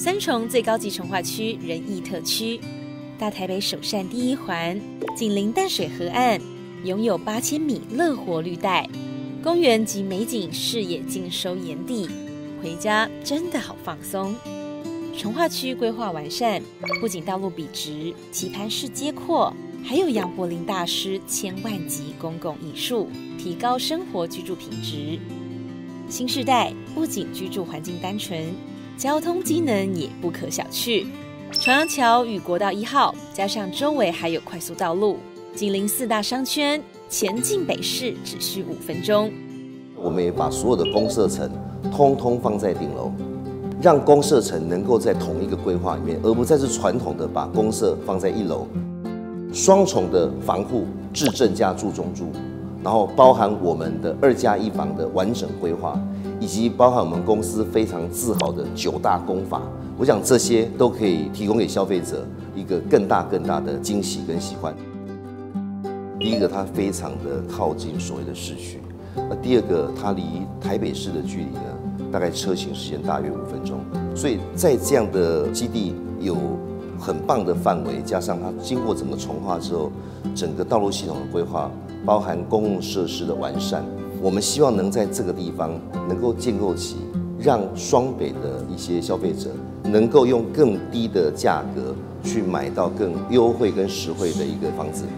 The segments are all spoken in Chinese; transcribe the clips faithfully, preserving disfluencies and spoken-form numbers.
三重最高级重划区仁义特区，大台北首善第一环，紧邻淡水河岸，拥有八千米乐活绿带，公园及美景视野尽收眼底，回家真的好放松。重划区规划完善，不仅道路笔直、棋盘式街廓，还有杨柏林大师千万级公共艺术，提高生活居住品质。新世代不仅居住环境单纯，交通机能也不可小觑。重阳桥与国道一号，加上周围还有快速道路，紧邻四大商圈，前进北市只需五分钟。 我们也把所有的公社层通通放在顶楼，让公社层能够在同一个规划里面，而不再是传统的把公社放在一楼。双重的防护，制震加住中住，然后包含我们的二加一房的完整规划，以及包含我们公司非常自豪的九大工法。我想这些都可以提供给消费者一个更大更大的惊喜跟喜欢。第一个，它非常的靠近所谓的市区；那第二个，它离台北市的距离呢，大概车行时间大约五分钟。所以在这样的基地有很棒的范围，加上它经过整个重划之后，整个道路系统的规划，包含公共设施的完善，我们希望能在这个地方能够建构起，让双北的一些消费者能够用更低的价格去买到更优惠跟实惠的一个房子。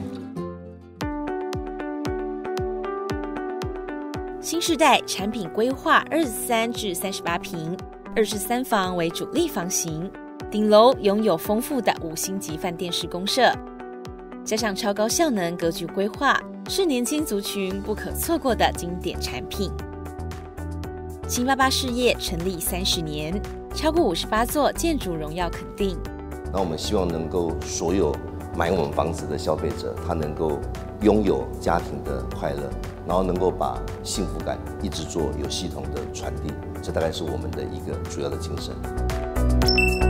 新世代产品规划二十三至三十八坪，二十三房为主力房型，顶楼拥有丰富的五星级饭店式公设，加上超高效能格局规划，是年轻族群不可错过的经典产品。新八八事业成立三十年，超过五十八座建筑荣耀肯定。 那我们希望能够所有买我们房子的消费者，他能够拥有家庭的快乐，然后能够把幸福感一直做有系统的传递，这大概是我们的一个主要的精神。